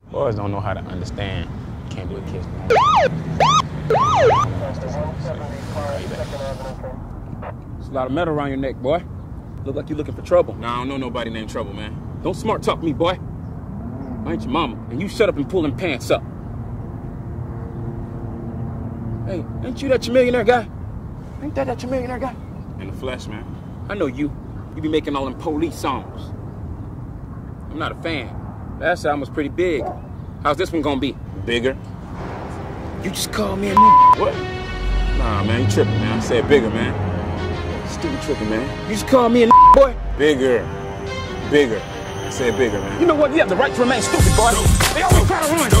Boys don't know how to understand. Can't do a kiss. There's a lot of metal around your neck, boy. Look like you're looking for trouble. Nah, I don't know nobody named Trouble, man. Don't smart talk me, boy. I ain't your mama, and you shut up and pull them pants up. Hey, ain't you that your millionaire guy? Ain't that your millionaire guy? In the flesh, man. I know you. You be making all them police songs. I'm not a fan. Last album was pretty big. How's this one gonna be? Bigger. You just called me a nigga. What? Nah, man, you tripping, man. I said bigger, man. Stupid tripping, man. You just called me a nigga, boy. Bigger. Bigger. I said bigger, man. You know what? You have the right to remain stupid, boy. They always try to run. Go.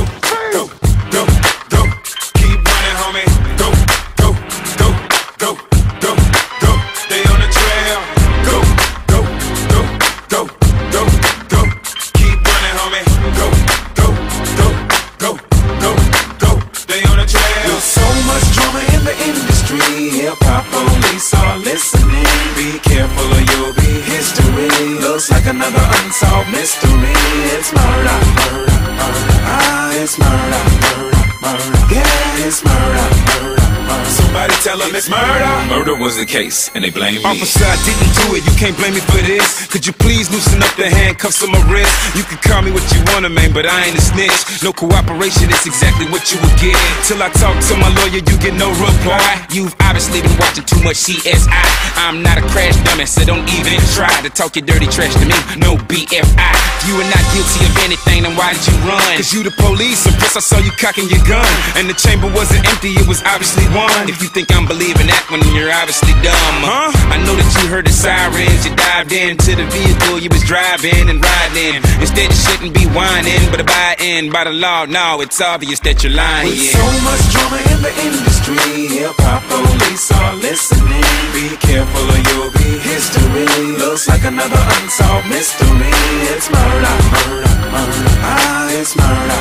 Keep running, homie. Go. Stay on the trail. Go. Keep running, homie. Go. Stay on the trail. There's so much drama in the industry. Hip-hop police are listening. Be careful or you'll be history. Looks like another unsolved mystery. It's murder. It's murder. Yeah, it's murder. Somebody tell them it's murder. Murder was the case, and they blame me. Officer, I didn't do it, you can't blame me for this. Could you please loosen up the handcuffs on my wrist? You can call me what you wanna, man, but I ain't a snitch. No cooperation, it's exactly what you would get. Till I talk to my lawyer, you get no reply. You've obviously been watching too much CSI. I'm not a crash dummy, so don't even try to talk your dirty trash to me. No BFI. If you were not guilty of anything, then why did you run? Cause you the police, and plus I saw you cocking your gun. And the chamber wasn't empty, it was obviously one. If you think I'm believing that one, you're obviously dumb. I know that you heard the sirens, you dived into the vehicle you was driving and riding. Instead you shouldn't be whining, but abiding by the law. No, it's obvious that you're lying. With so much drama in the industry, hip-hop police are listening. Be careful or you'll be history. Looks like another unsolved mystery. It's murder. It's murder.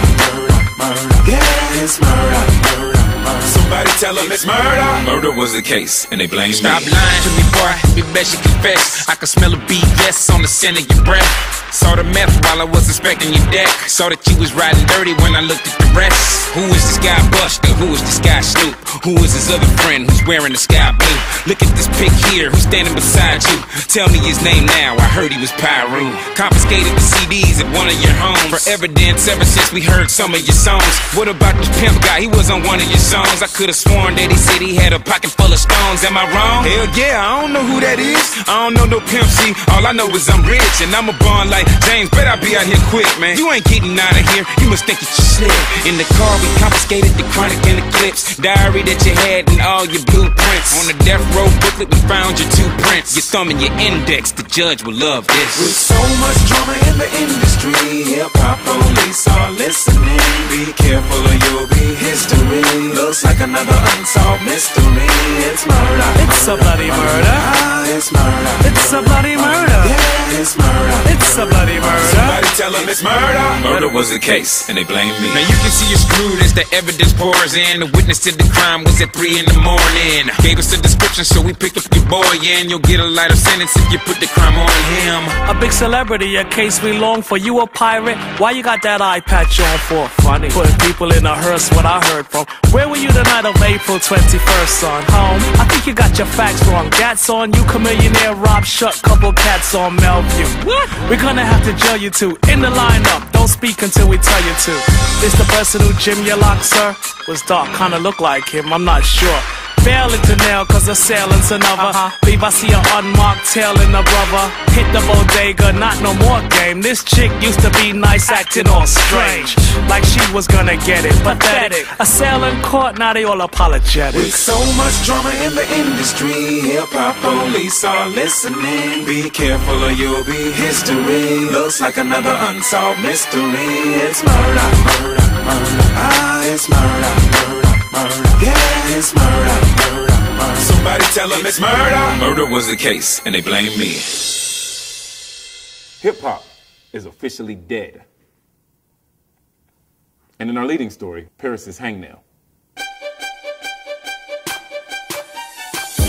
Yeah, it's murder. Somebody tell them it's murder. Murder was the case, and they blame me. Stop lying to me, boy. Be best you confess. I can smell a BS on the scent of your breath. Saw the meth while I was inspecting your deck. Saw that you was riding dirty when I looked at the rest. Who is this guy Buster? Who is this guy Snoop? Who is his other friend who's wearing the sky blue? Look at this pic here, who's standing beside you? Tell me his name now, I heard he was Pyru. Confiscated the CDs at one of your homes for evidence ever since we heard some of your songs. What about this pimp guy? He was on one of your songs. I could've sworn that he said he had a pocket full of stones. Am I wrong? Hell yeah, I don't know who that is. I don't know no Pimp C. All I know is I'm rich and I'm a born like James. Bet I be out here quick, man. You ain't getting out of here. You must think that you slid. In the car we confiscated the chronic and the clips, diary that you had and all your blueprints. On the death row booklet we found your 2 prints. Your thumb and your index. The judge will love this. With so much drama in the industry, hip-hop police are listening. Be careful or you'll be history. Looks like another unsolved mystery. It's murder. It's a bloody murder. It's murder. It's a bloody murder. Yeah, it's murder. It's a bloody murder. Somebody tell them it's murder. Murder was the case, and they blame me. Now you can see you're screwed as the evidence pours in. The witness to the crime was at 3 in the morning. Gave us a description, so we picked up your boy, and you'll get a lighter sentence if you put the crime on him. A big celebrity, a case we long for. You a pirate? Why you got that eye patch on for? Funny. Putting people in a hearse, what I heard from. Where were you the night of April 21st, son? Home? I think you got your facts wrong. Gats on you, Chamillionaire, Rob Shut, couple cats on Melview. What? We're gonna have to jail you two. In the lineup, don't speak until we tell you to. This the person who Jim your lock, sir? Was dark, kinda look like him, I'm not sure. Failing to nail, cause assailant's another. Leave I see an unmarked tail in the brother. Hit the bodega, not no more game. This chick used to be nice, acting all strange. Like she was gonna get it, pathetic. Assailant caught, now they all apologetic. With so much drama in the industry, hip-hop police are listening. Be careful or you'll be history. Looks like another unsolved mystery. It's murder. It's murder. Yeah, it's murder. Somebody tell them it's murder. Murder was the case, and they blame me. Hip-hop is officially dead. And in our leading story, Paris' hangnail. Welcome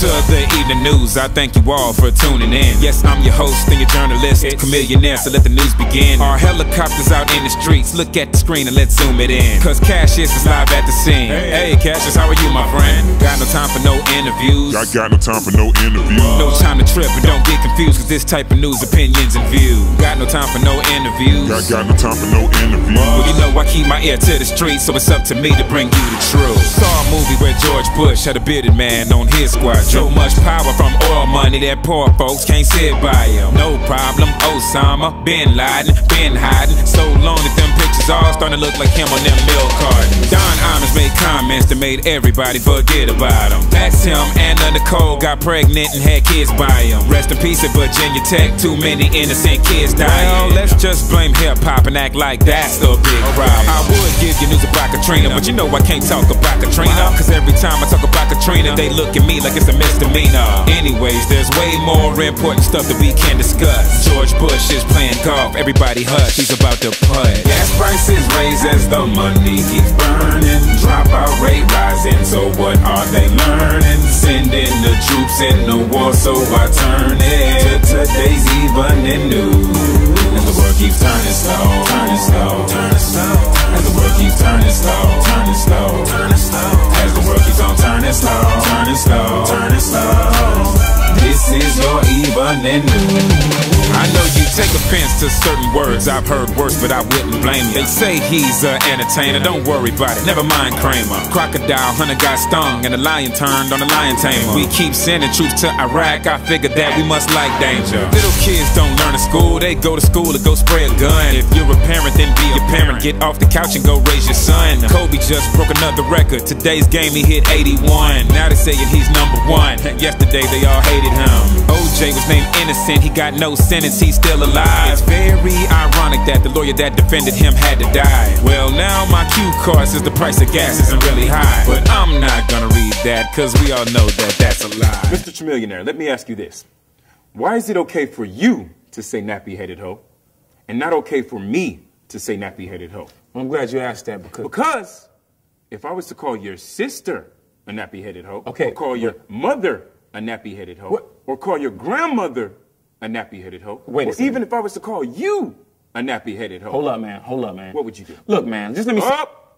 to the evening news. I thank you all for tuning in. Yes, I'm your host and your journalist, Chameleonaire, so let the news begin. Our helicopters out in the streets, look at the screen and let's zoom it in. Cause Cassius is live at the scene. Hey Cassius, how are you, my friend? Got no time for no interviews. I got no time for no interviews. No time to trip, but don't get confused, cause this type of news, opinions and views. Got no time for no interviews. I got no time for no interviews. Well, you know I keep my ear to the street, so it's up to me to bring you the truth. Saw a movie where George Bush had a bearded man on his squad. So much power from oil money that poor folks can't sit by him. No problem, Osama, Bin Laden, been hiding so long that them pictures all starting to look like him on them milk cartons. Don Imus made comments that made everybody forget about him. That's him and Nicole got pregnant and had kids by him. Rest in peace at Virginia Tech, too many innocent kids dying. Well, let's just blame hip-hop and act like that's the big problem. I would give you news about Katrina, but you know I can't talk about Katrina, cause every time I talk about Katrina, they look at me like it's a misdemeanor. Anyways, there's way more important stuff that we can discuss. George Bush is playing golf, everybody hush, he's about to putt. Gas prices raise as the money keeps burning. Dropout rate rising, so what are they learning? Sending the troops in the war, so I turn it to today's evening news. As the world keeps turning slow, turning slow, turning slow. As the world keeps turning slow, turning slow, turning slow. As the world keeps on turning slow, turning slow, turning slow. This is your evening news. I know you take offense to certain words I've heard worse, but I wouldn't blame you. They say he's an entertainer, don't worry about it, never mind Kramer. Crocodile hunter got stung and the lion turned on the lion tamer. We keep sending troops to Iraq, I figured that we must like danger. Little kids don't learn at school, they go to school to go spray a gun. If you're a parent, then be a parent, get off the couch and go raise your son. Kobe just broke another record, today's game he hit 81. Now they saying he's #1, yesterday they all hated him. OJ was named innocent, he got no sentence, he's still alive. It's very ironic that the lawyer that defended him had to die. Well, now my cue card says the price of gas isn't really high, but I'm not gonna read that, cause we all know that that's a lie. Mr. Chameleonaire, let me ask you this. Why is it okay for you to say nappy-headed hoe, and not okay for me to say nappy-headed hoe? Well, I'm glad you asked that Because if I was to call your sister a nappy-headed hoe, Okay, or call your mother a nappy-headed hoe, What? or call your grandmother a nappy-headed hoe, Wait a or second. even if I was to call you a nappy-headed hoe, Hold up, man. Hold up, man. what would you do? Look, man, just let me Up!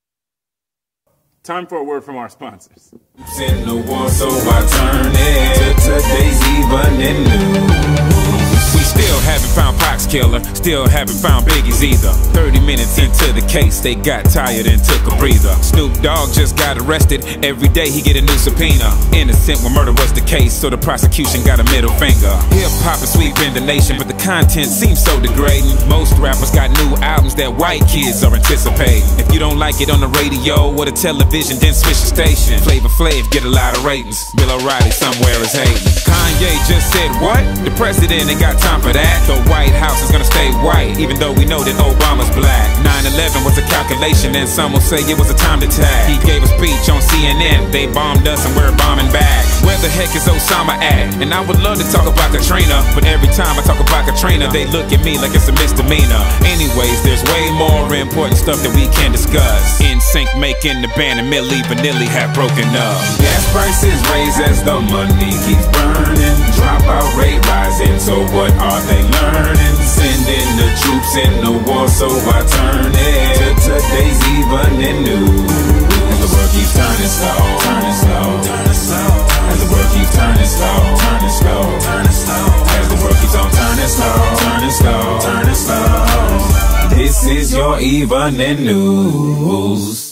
Time for a word from our sponsors. In the war, so I turn it to today's evening news. We still haven't found Pac's killer, still haven't found Biggie's either. 30 minutes into the case, they got tired and took a breather. Snoop Dogg just got arrested, every day he get a new subpoena. Innocent when murder was the case, so the prosecution got a middle finger. Hip-hop is sweeping the nation, but the content seems so degrading. Most rappers got new albums that white kids are anticipating. If you don't like it on the radio or the television, then switch the station. Flavor Flav get a lot of ratings, Bill O'Reilly somewhere is hating. Kanye just said what? The president ain't got time for that. The White House is gonna stay white, even though we know that Obama's black. 9/11 was a calculation, and some will say it was a time to tag. He gave a speech on CNN, they bombed us and we're bombing back. Where the heck is Osama at? And I would love to talk about Katrina, but every time I talk about Katrina, they look at me like it's a misdemeanor. Anyways, there's way more important stuff that we can discuss. NSYNC making the band and Milli Vanilli have broken up. Gas prices raise as the money keeps burning. Dropout rate rising, so what are they learning? Sending the troops in the war, so I turn it to today's evening news. As the world keeps turning slow, turning slow, turning slow. As the world keeps turning slow, turning slow, turning slow. As the world keeps on turning slow, turning slow, turning slow. This is your evening news.